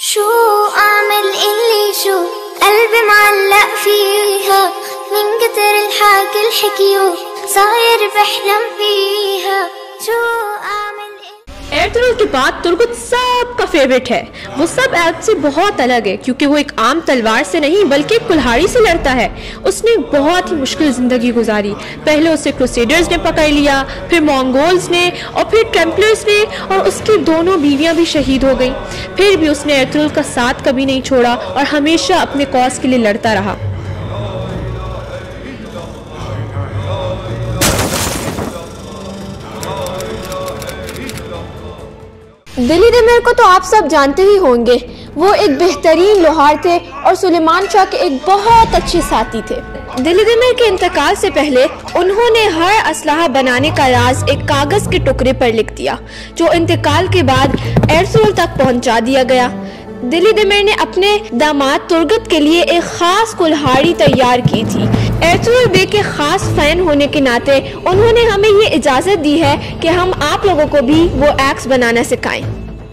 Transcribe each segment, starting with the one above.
شو أعمل اللي شو قلبي معلق فيها من كتر الحكي الحكيو صاير بحلم فيها شو أعمل एयरतुरुल के बाद तुर्गुत सबका फेवरेट है। वो सब एल्क से बहुत अलग है क्योंकि वो एक आम तलवार से नहीं बल्कि कुल्हाड़ी से लड़ता है। उसने बहुत ही मुश्किल जिंदगी गुजारी। पहले उसे क्रूसेडर्स ने पकड़ लिया, फिर मंगोल्स ने और फिर टेम्पलर्स ने, और उसकी दोनों बीवियां भी शहीद हो गईं। फिर भी उसने एयरतुरुल का साथ कभी नहीं छोड़ा और हमेशा अपने कॉज के लिए लड़ता रहा। दिलीदेमिर को तो आप सब जानते ही होंगे। वो एक बेहतरीन लोहार थे और सुलेमान शाह के एक बहुत अच्छे साथी थे। दिलीदेमिर के इंतकाल से पहले उन्होंने हर असलाहा बनाने का राज एक कागज के टुकड़े पर लिख दिया, जो इंतकाल के बाद एयरतुरुल तक पहुंचा दिया गया। दिलीदेमिर ने अपने दामाद तुर्गुत के लिए एक खास कुल्हाड़ी तैयार की थी। एयरतुरुल बे के खास फैन होने के नाते उन्होंने हमें ये इजाजत दी है कि हम आप लोगों को भी वो एक्स बनाना सिखाएं।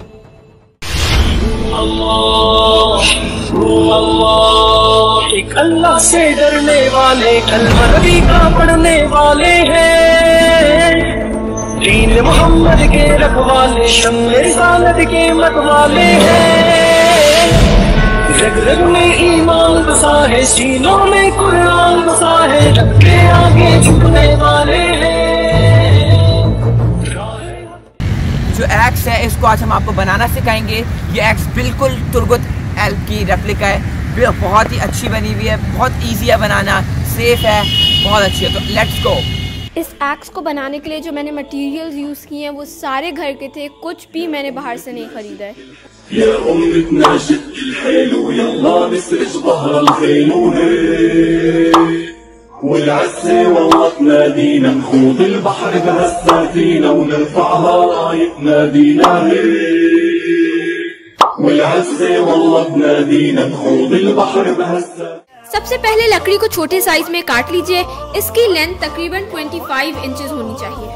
एक अल्लाह से डरने वाले कलमा नबी का पढ़ने वाले हैं, दीन मोहम्मद के रखवाले, शम्मे रिसालत के मतवाले हैं। रग रग में ईमान बसा है, सीनों में कुरान बसा है, रब के आगे झुकने वाले हैं। जो एक्स है इसको आज हम आपको बनाना सिखाएंगे। ये एक्स बिल्कुल तुर्गुत एल्क की रेप्लिका है, बहुत ही अच्छी बनी हुई है, बहुत इजी है बनाना, सेफ है, बहुत अच्छी है। तो लेट्स गो। इस एक्स को बनाने के लिए जो मैंने मटेरियल्स यूज़ किए हैं वो सारे घर के थे, कुछ भी मैंने बाहर से नहीं खरीदा है। يا أمتنا شد الحيل ويلا نسرج ظهر الخيل والعزة والله تنادينا نخوض البحر بهالسفينة ونرفعها راية نادينا والعزة والله تنادينا نخوض البحر بهالسفينة। सबसे पहले लकड़ी को छोटे साइज में काट लीजिए। इसकी लेंथ तकरीबन 25 इंचेस होनी चाहिए।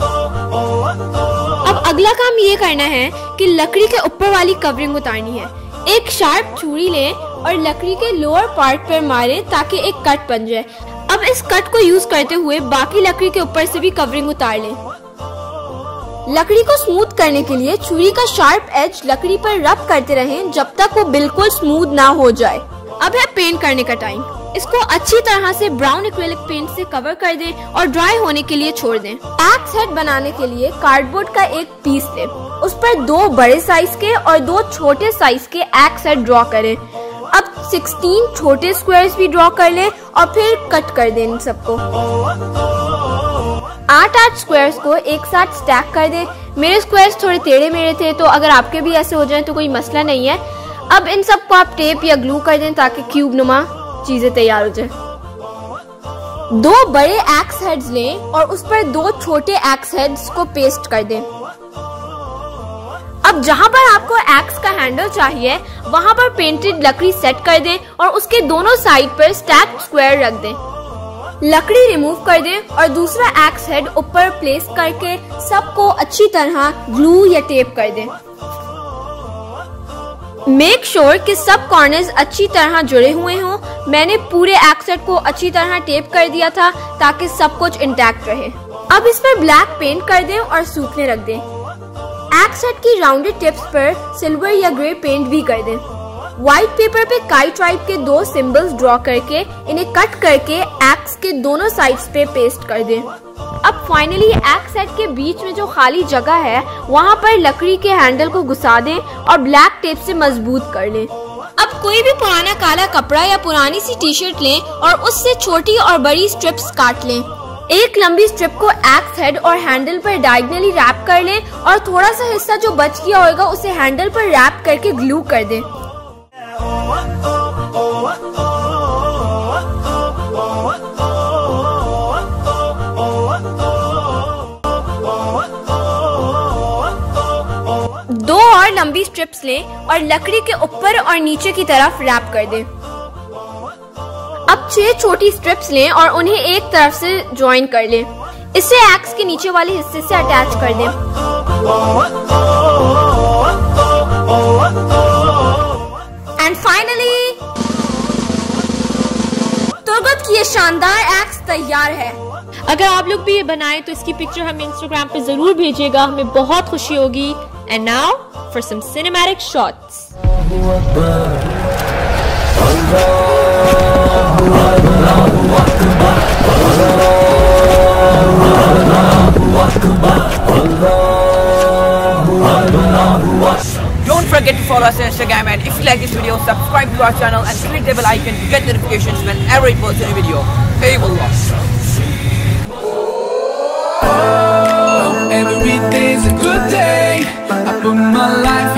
अब अगला काम ये करना है कि लकड़ी के ऊपर वाली कवरिंग उतारनी है। एक शार्प छुरी लें और लकड़ी के लोअर पार्ट पर मारें ताकि एक कट बन जाए। अब इस कट को यूज करते हुए बाकी लकड़ी के ऊपर से भी कवरिंग उतार लें। लकड़ी को स्मूथ करने के लिए छुरी का शार्प एज लकड़ी पर रब करते रहें जब तक वो बिल्कुल स्मूथ ना हो जाए। अब है पेंट करने का टाइम। इसको अच्छी तरह से ब्राउन एक्रिलिक पेंट से कवर कर दें और ड्राई होने के लिए छोड़ दें। एक्स हेड बनाने के लिए कार्डबोर्ड का एक पीस लें, उस पर 2 बड़े साइज के और 2 छोटे साइज के एक्स हेड ड्रॉ करें। अब 16 छोटे स्क्वायर्स भी ड्रॉ कर लें और फिर कट कर दें इन सबको। 8 स्क्वायर्स को एक साथ स्टैक कर दें। मेरे स्क्वायर्स थोड़े टेढ़े मेढ़े थे, तो अगर आपके भी ऐसे हो जाए तो कोई मसला नहीं है। अब इन सबको आप टेप या ग्लू कर दें ताकि क्यूब नुमा चीजें तैयार हो जाए। 2 बड़े एक्स हेड्स लें और उस पर 2 छोटे एक्स हेड्स को पेस्ट कर दें। अब जहां पर आपको एक्स का हैंडल चाहिए वहां पर पेंटेड लकड़ी सेट कर दें और उसके दोनों साइड पर स्टैक्ड स्क्वायर रख दें। लकड़ी रिमूव कर दें और दूसरा एक्स हेड ऊपर प्लेस करके सबको अच्छी तरह ग्लू या टेप कर दें। मेक श्योर कि सब कॉर्नर्स अच्छी तरह जुड़े हुए हों। मैंने पूरे एक्स हेड को अच्छी तरह टेप कर दिया था ताकि सब कुछ इंटैक्ट रहे। अब इस पर ब्लैक पेंट कर दें और सूखने रख दें। एक्स हेड की राउंडेड टिप्स पर सिल्वर या ग्रे पेंट भी कर दें। व्हाइट पेपर पे काई ट्राइब के 2 सिंबल्स ड्रॉ करके इन्हें कट करके एक्स के दोनों साइड्स पे पेस्ट कर दें। अब फाइनली एक्स हेड के बीच में जो खाली जगह है वहाँ पर लकड़ी के हैंडल को घुसा दें और ब्लैक टेप से मजबूत कर लें। अब कोई भी पुराना काला कपड़ा या पुरानी सी टी शर्ट लें और उससे छोटी और बड़ी स्ट्रिप्स काट लें। एक लंबी स्ट्रिप को एक्स हेड और हैंडल पर डायगनली रैप कर लें और थोड़ा सा हिस्सा जो बच गया होगा उसे हैंडल पर रैप करके ग्लू कर दें। दो और लंबी स्ट्रिप्स लें और लकड़ी के ऊपर और नीचे की तरफ रैप कर दें। अब 6 छोटी स्ट्रिप्स लें और उन्हें एक तरफ से ज्वाइन कर लें। इसे एक्स के नीचे वाले हिस्से से अटैच कर दें। शानदार एग्स तैयार है। अगर आप लोग भी ये बनाएं तो इसकी पिक्चर हमें इंस्टाग्राम पे जरूर भेजिएगा, हमें बहुत खुशी होगी। And now for some cinematic shots. Don't forget to follow us on Instagram, and if you like this video, subscribe to our channel and click the bell icon to get notifications whenever we post a new video. Hey, Allah. Every day's a good day. I put my life